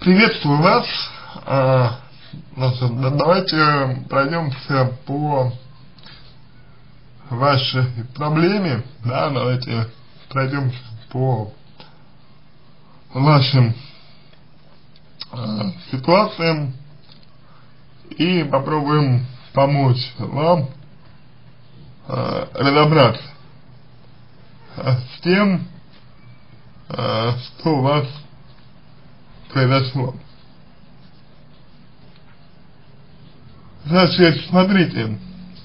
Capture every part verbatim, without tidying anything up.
Приветствую вас. А, значит, давайте пройдемся по вашей проблеме, да, давайте пройдемся по вашим а, ситуациям и попробуем помочь вам а, разобраться а, с тем, а, что у вас произошло. Значит, смотрите,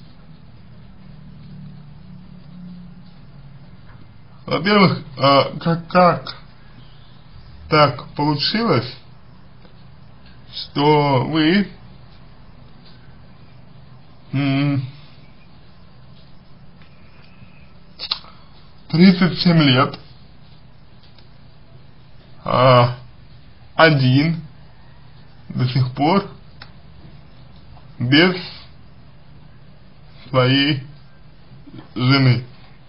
во-первых, а, как, как так получилось, что вы м, тридцать семь лет а, один до сих пор без своей жены.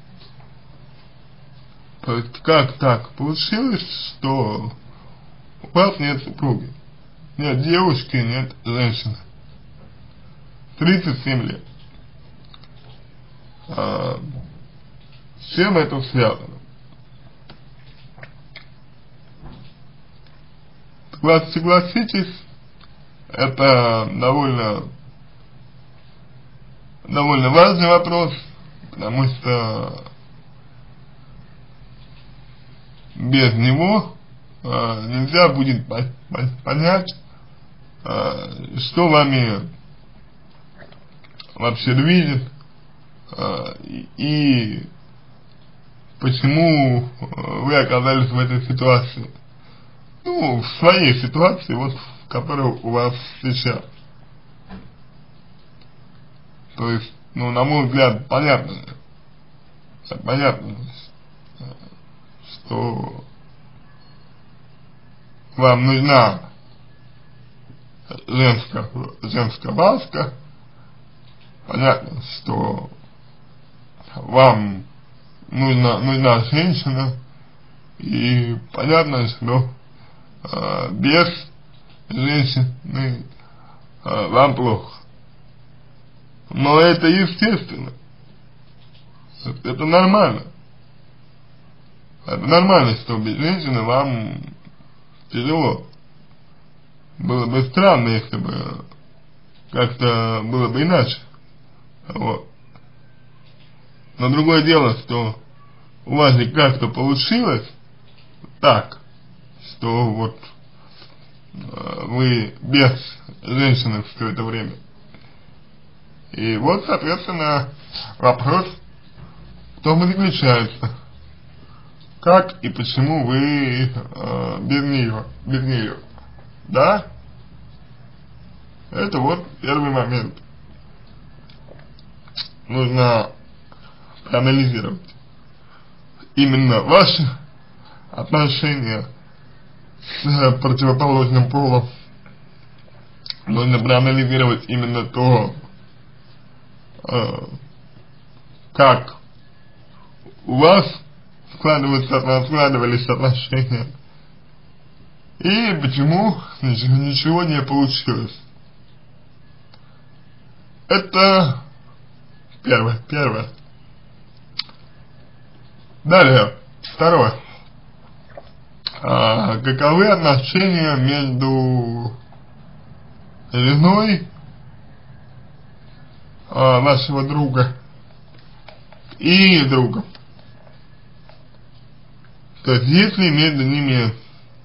То есть как так получилось, что у вас нет супруги, нет девушки, нет женщины. тридцать семь лет. А, с чем это связано? Согласитесь, это довольно, довольно важный вопрос, потому что без него э, нельзя будет по по понять, э, что вами вообще движет э, и, и почему вы оказались в этой ситуации. Ну, в своей ситуации, вот, в которой у вас сейчас. То есть, ну, на мой взгляд, понятно, понятно, что вам нужна женская, женская ласка, понятно, что вам нужна, нужна женщина, и понятно, что Uh, без женщины uh, вам плохо. Но это естественно. Это, это нормально. Это нормально, что без женщины вам тяжело. Было бы странно, если бы как-то было бы иначе. Вот. Но другое дело, что у вас же как-то получилось так, что вот э, вы без женщины все это время. И вот, соответственно, вопрос в том и заключается, как и почему вы э, без нее, без нее, да? Это вот первый момент. Нужно проанализировать именно ваши отношения с противоположным полом. Нужно проанализировать именно то, э, как у вас складываются, складывались отношения и почему ничего, ничего не получилось. Это первое, первое. Далее, второе. А, каковы отношения между женой а, вашего друга и другом? То есть, есть ли между ними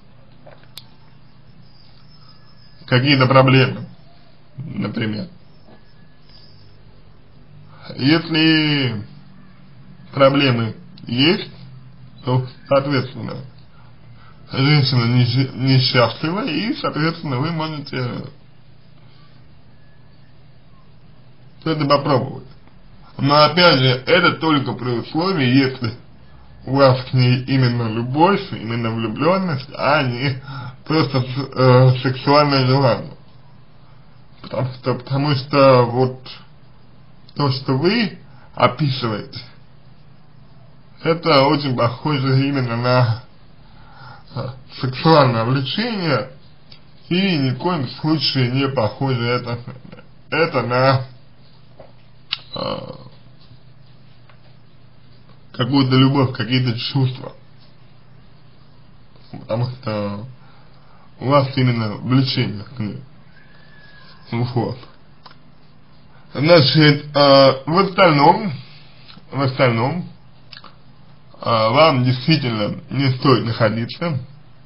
какие-то проблемы, например? Если проблемы есть, то, соответственно, женщина несчастлива, и, соответственно, вы можете это попробовать. Но, опять же, это только при условии, если у вас к ней именно любовь, именно влюбленность, а не просто э, сексуальное желание. Потому что, потому что вот то, что вы описываете, это очень похоже именно на сексуальное влечение, И ни в коем случае не похоже это, это на э, какую-то любовь, какие-то чувства. Потому что у вас именно влечение к ней. Вот. Значит, э, в остальном, в остальном, э, вам действительно не стоит находиться,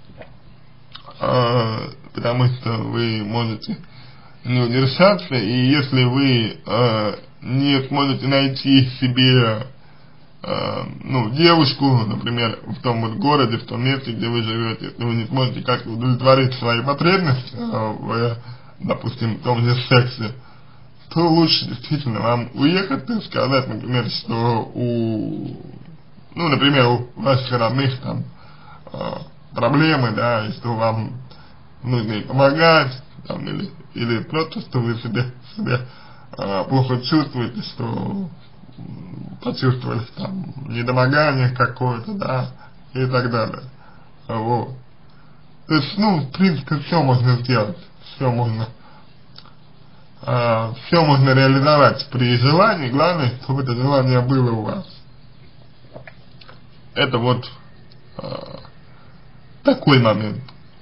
э, потому что вы можете не удержаться, и если вы э, не сможете найти себе э, ну, девушку, например, в том вот городе, в том месте, где вы живете, если вы не сможете как-то удовлетворить свои потребности э, в, допустим, в том же сексе, то лучше действительно вам уехать и сказать, например, что у, ну, например, у ваших родных там э, проблемы, да, и что вам нужно ей помогать, там, или, или просто, что вы себе, себе э, плохо чувствуете, что почувствовали там недомогание какое-то, да, и так далее. Вот. То есть, ну, в принципе, все можно сделать, все можно, э, все можно реализовать при желании, главное, чтобы это желание было у вас. Это вот э, такой момент.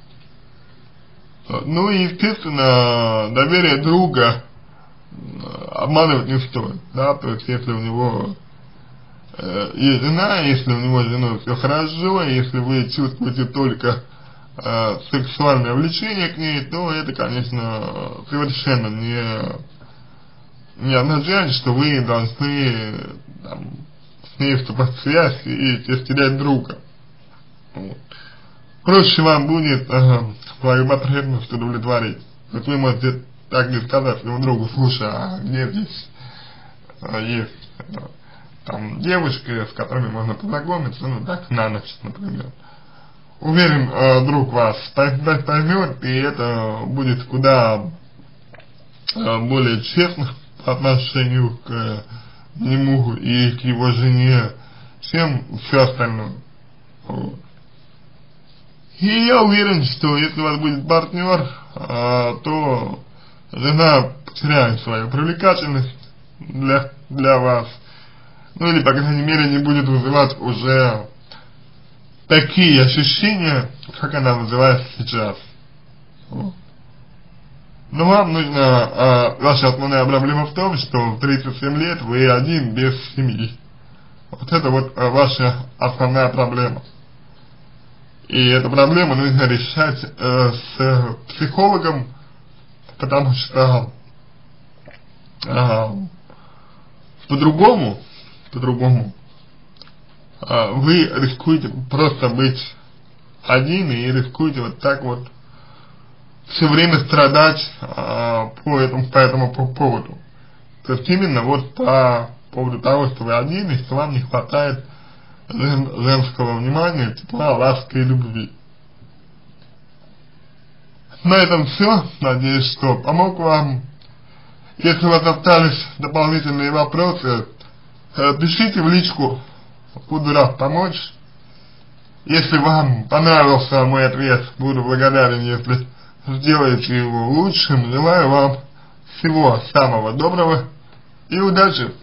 Ну и, естественно, доверие друга обманывать не стоит, да, то есть если у него э, есть жена, если у него с женой все хорошо, если вы чувствуете только э, сексуальное влечение к ней, то это, конечно, совершенно не, не означает, что вы должны там, с ней вступать в связь и терять друга. Вот. Проще вам будет э, свою потребность удовлетворить. Вот вы можете так и сказать своему другу: слушай, а где здесь э, есть э, там девушки, с которыми можно познакомиться, ну так, на ночь, например. Уверен, э, друг вас поймет, и это будет куда э, более честно по отношению к э, нему и к его жене, чем все остальное. Вот. И я уверен, что если у вас будет партнер, а, то жена потеряет свою привлекательность для, для вас. Ну или, по крайней мере, не будет вызывать уже такие ощущения, как она вызывает сейчас. Вот. Но вам нужно, а, ваша основная проблема в том, что в тридцать семь лет вы один без семьи. Вот это вот а, ваша основная проблема. И эту проблему нужно решать э, с психологом, потому что э, по-другому, по-другому э, вы рискуете просто быть один и рискуете вот так вот все время страдать э, по этому, по этому поводу. То есть именно вот по поводу того, что вы один и что вам не хватает женского внимания, тепла, ласки и любви. На этом все. Надеюсь, что помог вам. Если у вас остались дополнительные вопросы, пишите в личку, буду рад помочь. Если вам понравился мой ответ, буду благодарен, если сделаете его лучшим. Желаю вам всего самого доброго и удачи!